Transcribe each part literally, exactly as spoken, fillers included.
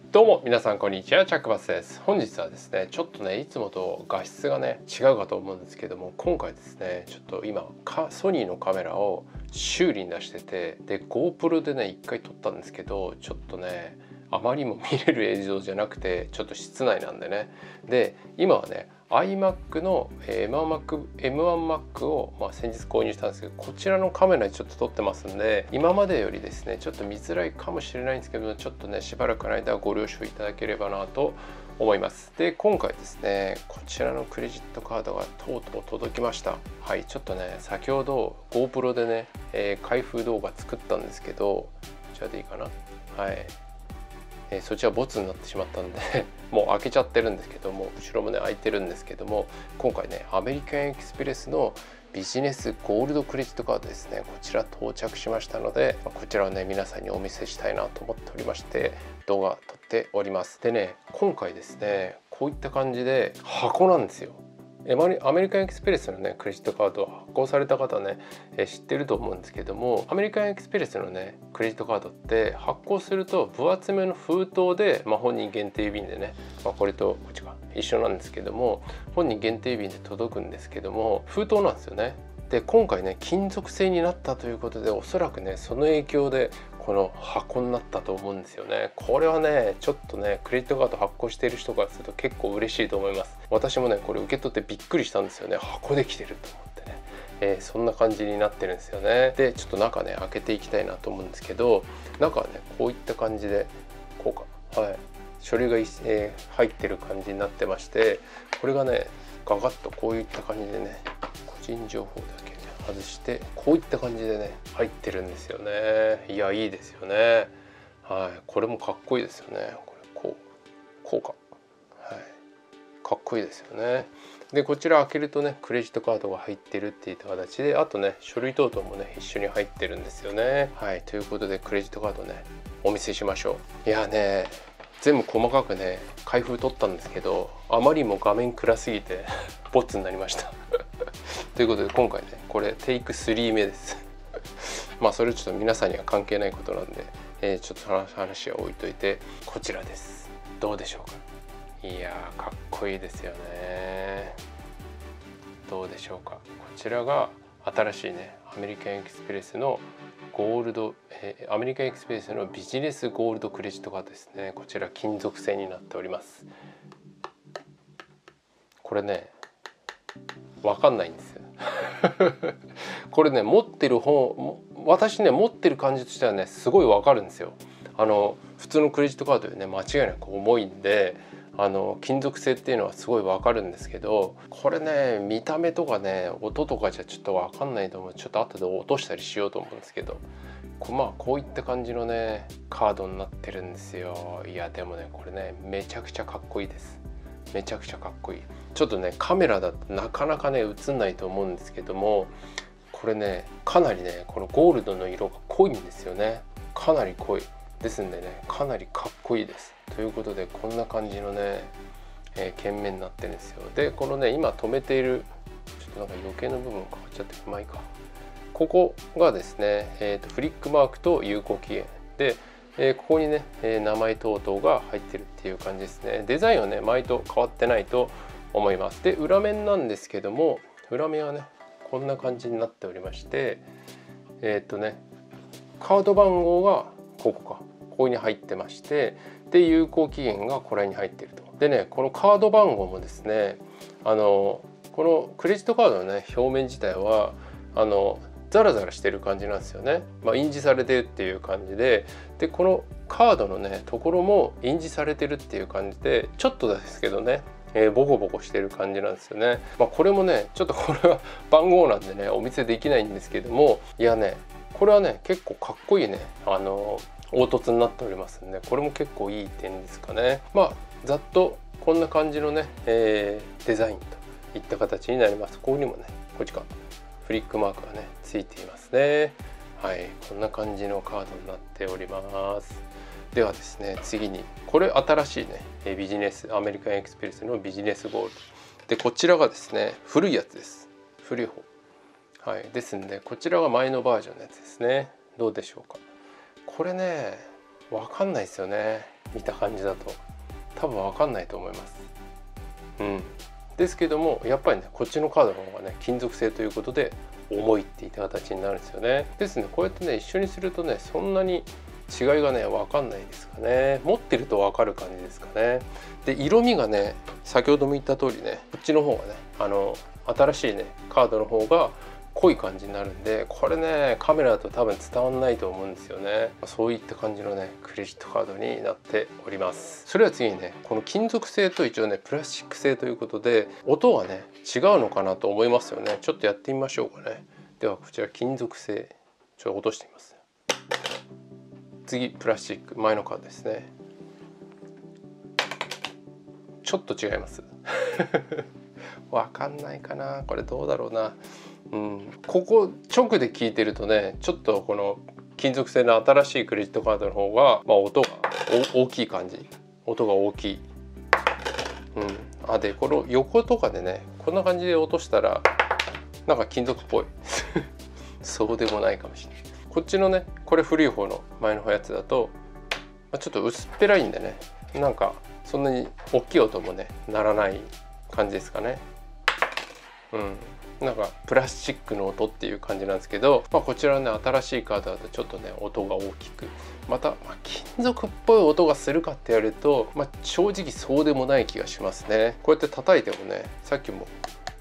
どうも皆さんこんにちは、チャックバスです。本日はですね、ちょっとねいつもと画質がね違うかと思うんですけども、今回ですねちょっと今ソニーのカメラを修理に出してて、で GoPro でね一回撮ったんですけど、ちょっとねあまりにも見れる映像じゃなくて、ちょっと室内なんでね。で今はね iMac の エムワンマック エムワンマック を、まあ、先日購入したんですけど、こちらのカメラでちょっと撮ってますんで、今までよりですねちょっと見づらいかもしれないんですけど、ちょっとねしばらくの間ご了承いただければなと思います。で今回ですねこちらのクレジットカードがとうとう届きました。はい、ちょっとね先ほど GoPro でね、えー、開封動画作ったんですけど、こちらでいいかな。はい、えー、そちらボツになってしまったんでもう開けちゃってるんですけども、後ろもね開いてるんですけども、今回ねアメリカンエクスプレスのビジネスゴールドクレジットカードですね、こちら到着しましたので、こちらをね皆さんにお見せしたいなと思っておりまして、動画撮っております。でね今回ですねこういった感じで箱なんですよ。アメリカンエクスプレスのねクレジットカードを発行された方はね知ってると思うんですけども、アメリカンエクスプレスのねクレジットカードって発行すると分厚めの封筒で、まあ、本人限定郵便でね、まあ、これとこっちが一緒なんですけども、本人限定郵便で届くんですけども封筒なんですよね。で今回ね金属製になったということで、おそらくねその影響でこの箱になったと思うんですよね。これはねちょっとねクレジットカード発行している人からすると結構嬉しいと思います。私もねこれ受け取ってびっくりしたんですよね。箱できてると思ってね、えー、そんな感じになってるんですよね。でちょっと中ね開けていきたいなと思うんですけど、中はねこういった感じでこうか、はい、書類が、えー、入ってる感じになってまして、これがねガガッとこういった感じでね個人情報だけ外してこういった感じでね入ってるんですよね。いやいいですよね。はい、これもかっこいいですよね。これこうこうか、はい、かっこいいですよね。でこちら開けるとねクレジットカードが入ってるっていった形で、あとね書類等々もね一緒に入ってるんですよね。はい、ということでクレジットカードねお見せしましょう。いやね全部細かくね開封取ったんですけど、あまりにも画面暗すぎてボツになりましたということで今回ねこれテイクスリーめですまあそれちょっと皆さんには関係ないことなんで、えー、ちょっと話は置いといて、こちらです。どうでしょうか。いやーかっこいいですよね。どうでしょうか。こちらが新しいねアメリカンエクスプレスのゴールド、えー、アメリカンエクスプレスのビジネスゴールドクレジットカードですね。こちら金属製になっております。これね分かんないんですよこれね持ってる本、私ね持ってる感じとしてはねすごい分かるんですよ。あの普通のクレジットカードでね間違いなく重いんで、あの金属製っていうのはすごい分かるんですけど、これね見た目とかね音とかじゃちょっと分かんないと思う。ちょっと後で落としたりしようと思うんですけど、まあこういった感じのねカードになってるんですよ。いやでもねこれねめちゃくちゃかっこいいです。めちゃくちゃかっこいい。ちょっとねカメラだとなかなかね映んないと思うんですけども、これねかなりねこのゴールドの色が濃いんですよね。かなり濃いですんでねかなりかっこいいです。ということでこんな感じのね、えー、剣面になってるんですよ。でこのね今止めているちょっとなんか余計な部分変わっちゃってまあいいか。ここがですね、えー、とフリックマークと有効期限で、えー、ここにね、えー、名前等々が入ってるっていう感じですね。デザインはね前と変わってないと思います。で裏面なんですけども、裏面はねこんな感じになっておりまして、えー、っとねカード番号がここかここに入ってまして、で有効期限がこれに入っていると。でねこのカード番号もですね、あのこのクレジットカードのね表面自体はあのザラザラしてる感じなんですよね。まあ、印字されてるっていう感じで、でこのカードのねところも印字されてるっていう感じで、ちょっとですけどね、えー、ボコボコしてる感じなんですよね。まあ、これもねちょっとこれは番号なんでねお見せできないんですけども、いやねこれはね結構かっこいいねあの凹凸になっておりますんで、これも結構いい点ですかね。まあざっとこんな感じのね、えー、デザインといった形になります。ここにもねこっちかフリックマークがねついていますね。はい、こんな感じのカードになっております。ではですね次にこれ新しいねビジネスアメリカンエクスプレスのビジネスゴールドで、こちらがですね古いやつです。古い方、はい、ですんでこちらが前のバージョンのやつですね。どうでしょうか。これねわかんないですよね。 見た感じだと多分分かんないと思います。うん、ですけどもやっぱりねこっちのカードの方がね金属製ということで重いっていった形になるんですよね。ですねこうやってね一緒にするとねそんなに違いがね分かんないですかね。持ってると分かる感じですかね。で色味がね先ほども言った通りねこっちの方がねあの新しいねカードの方が濃い感じになるんで、これねカメラだと多分伝わんないと思うんですよね。そういった感じのねクレジットカードになっております。それは次にねこの金属製と一応ねプラスチック製ということで音はね違うのかなと思いますよね。ちょっとやってみましょうかね。ではこちら金属製ちょっと落としてみます。次プラスチック前のカードですね。ちょっと違いますわかんないかな、これどうだろうな。うん、ここ直で聞いてるとねちょっとこの金属製の新しいクレジットカードの方が、まあ、音が大きい感じ、音が大きい。うん、あでこの横とかでねこんな感じで落としたらなんか金属っぽいそうでもないかもしれない。こっちのねこれ古い方の前のやつだと、まあ、ちょっと薄っぺらいんでねなんかそんなに大きい音もねならない感じですかね。うん、なんかプラスチックの音っていう感じなんですけど、まあ、こちらね新しいカードだとちょっとね音が大きくまた、まあ、金属っぽい音がするかって言われると、まあ、正直そうでもない気がしますね。こうやって叩いてもねさっきも、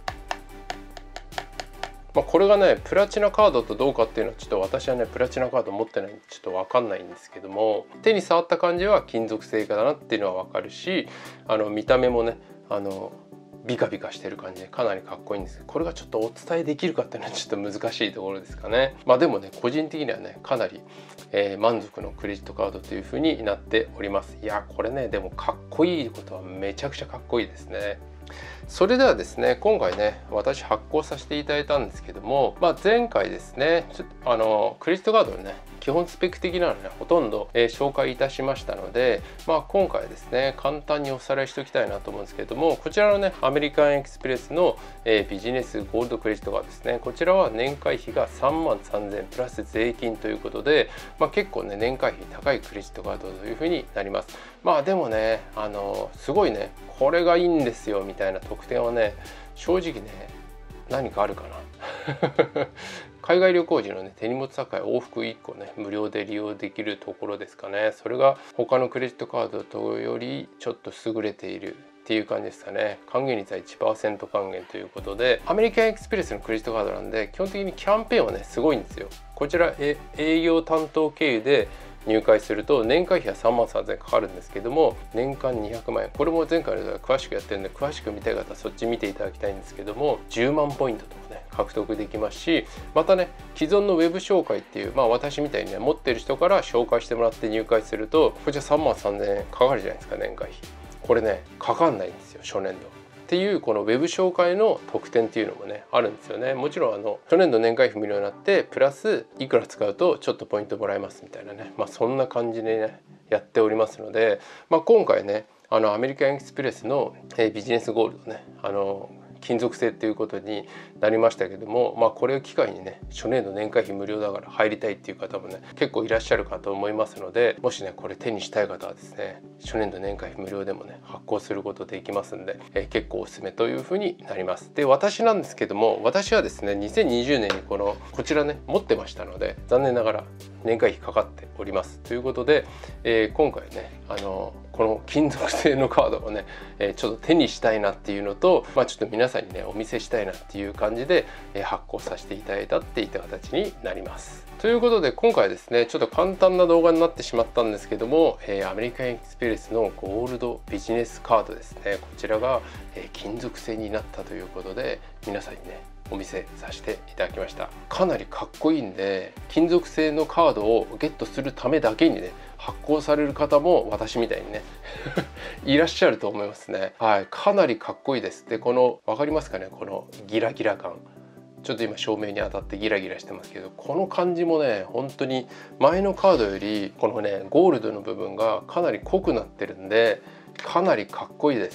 まあ、これがねプラチナカードとどうかっていうのはちょっと私はねプラチナカード持ってないんでちょっと分かんないんですけども、手に触った感じは金属製だなっていうのは分かるし、あの見た目もねあのビカビカしてる感じでかなりかっこいいんですけど、これがちょっとお伝えできるかっていうのはちょっと難しいところですかね。まあでもね個人的にはねかなり、えー、満足のクレジットカードという風になっております。いやこれねでもかっこいいことはめちゃくちゃかっこいいですね。それではですね今回ね私発行させていただいたんですけども、まあ、前回ですねちょっとあのクレジットカードのね基本スペック的なのねほとんど、えー、紹介いたしましたので、まあ、今回はですね簡単におさらいしておきたいなと思うんですけれども、こちらのねアメリカンエクスプレスの、えー、ビジネスゴールドクレジットカードですね。こちらは年会費がさんまんさんぜんプラス税金ということで、まあ、結構ね年会費高いクレジットカードというふうになります。まあでもねあのすごいねこれがいいんですよみたいな特典はね正直ね何かあるかな海外旅行時のね手荷物宅配往復いっこね無料で利用できるところですかね。それが他のクレジットカードとよりちょっと優れているっていう感じですかね。還元率は いちパーセント 還元ということで、アメリカンエクスプレスのクレジットカードなんで基本的にキャンペーンはねすごいんですよ。こちらえ営業担当経由で入会すると年会費はさんまんさんぜんえんかかるんですけども、年間にひゃくまんえん、これも前回のでは詳しくやってるんで詳しく見たい方はそっち見ていただきたいんですけども、じゅうまんポイントとかね獲得できますし、またね既存のウェブ紹介っていう、まあ私みたいにね持ってる人から紹介してもらって入会するとこちらさんまんさんぜんえんかかるじゃないですか年会費。これねかかんないんですよ初年度っていう、このウェブ紹介の特典っていうのもねあるんですよね。もちろんあの初年度年会費無料になってプラスいくら使うとちょっとポイントもらえますみたいなね、まあそんな感じでねやっておりますので、まあ、今回ねあのアメリカンエクスプレスの、えー、ビジネスゴールドねあの金属製っていうことになりましたけども、まあこれを機会にね初年度年会費無料だから入りたいっていう方もね結構いらっしゃるかと思いますので、もしねこれ手にしたい方はですね初年度年会費無料でもね発行することできますんで、えー、結構おすすめというふうになります。で私なんですけども、私はですねにせんにじゅうねんにこのこちらね持ってましたので残念ながら年会費かかっておりますということで、えー、今回ねあのこの金属製のカードをね、えー、ちょっと手にしたいなっていうのと、まあ、ちょっと皆さんにねお見せしたいなっていう感じで、えー、発行させていただいたっていった形になります。ということで今回はですねちょっと簡単な動画になってしまったんですけども、えー、アメリカンエクスプレスのゴールドビジネスカードですね、こちらが、えー、金属製になったということで皆さんにねお見せさせていただきました。かなりかっこいいんで金属製のカードをゲットするためだけにね発行される方も私みたいにねいらっしゃると思いますね。はい、かなりかっこいいです。でこの分かりますかね、このギラギラ感、ちょっと今照明に当たってギラギラしてますけど、この感じもね本当に前のカードよりこのねゴールドの部分がかなり濃くなってるんでかなりかっこいいです。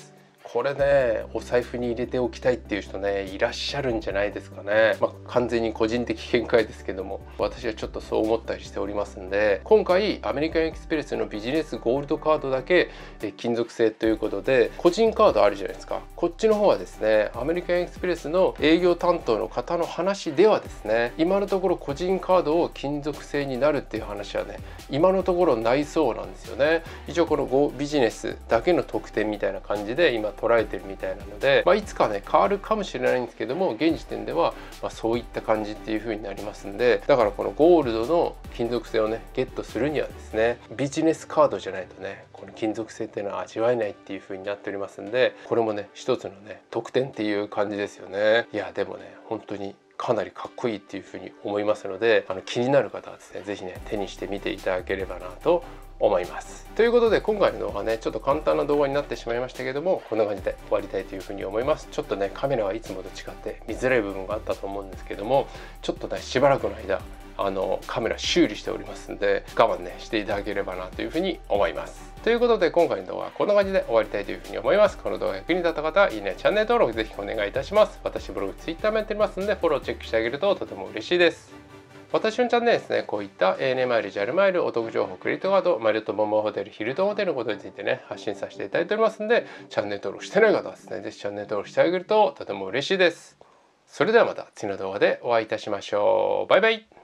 これねお財布に入れておきたいっていう人ねいらっしゃるんじゃないですかね。まあ、完全に個人的見解ですけども、私はちょっとそう思ったりしておりますんで、今回アメリカンエクスプレスのビジネスゴールドカードだけ金属製ということで、個人カードあるじゃないですか。こっちの方はですねアメリカンエクスプレスの営業担当の方の話ではですね、今のところ個人カードを金属製になるっていう話はね今のところないそうなんですよね。一応このビジネスだけの特典みたいな感じで今捉えてるみたいなので、まあ、いつかね変わるかもしれないんですけども、現時点ではまあそういった感じっていう風になりますんで、だからこのゴールドの金属製をねゲットするにはですね、ビジネスカードじゃないとねこの金属製っていうのは味わえないっていう風になっておりますんで、これもね一つのね特典っていう感じですよね。いやでもね本当にかなりかっこいいっていうふうに思いますので、あの気になる方はですね是非ね手にしてみていただければなと思います。ということで今回の動画ねちょっと簡単な動画になってしまいましたけども、こんな感じで終わりたいというふうに思います。ちょっとねカメラはいつもと違って見づらい部分があったと思うんですけども、ちょっとねしばらくの間あのカメラ修理しておりますんで、我慢ねしていただければなというふうに思います。ということで今回の動画はこんな感じで終わりたいというふうに思います。この動画が役に立った方はいいね、チャンネル登録ぜひお願いいたします。私ブログ、ツイッターもやっておりますのでフォローチェックしてあげるととても嬉しいです。私のチャンネルですね、こういった エーエヌエー マイル、ジャル マイル、お得情報、クレジットカード、マリオットモモホテル、ヒルトンホテルのことについてね、発信させていただいておりますので、チャンネル登録してない方はですね、ぜひチャンネル登録してあげるととても嬉しいです。それではまた次の動画でお会いいたしましょう。バイバイ。